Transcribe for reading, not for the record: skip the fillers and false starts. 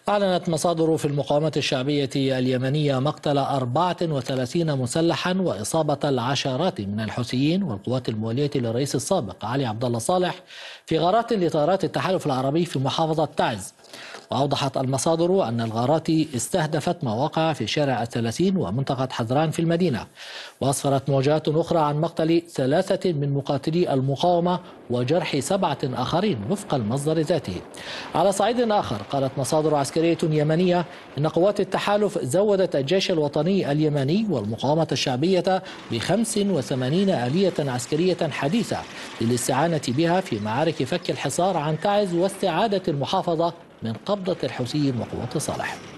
أعلنت مصادر في المقاومة الشعبية اليمنية مقتل 34 مسلحا وإصابة العشرات من الحوثيين والقوات الموالية للرئيس السابق علي عبد الله صالح في غارات لطائرات التحالف العربي في محافظة تعز. وأوضحت المصادر أن الغارات استهدفت مواقع في شارع الثلاثين ومنطقة حذران في المدينة. وأسفرت موجات أخرى عن مقتل 3 من مقاتلي المقاومة وجرح 7 آخرين وفق المصدر ذاته. على صعيد آخر قالت مصادر عسكرية يمنية إن قوات التحالف زودت الجيش الوطني اليمني والمقاومة الشعبية ب85 آلية عسكرية حديثة للاستعانة بها في معارك فك الحصار عن تعز واستعادة المحافظة من قبضة الحوثيين وقوات صالح.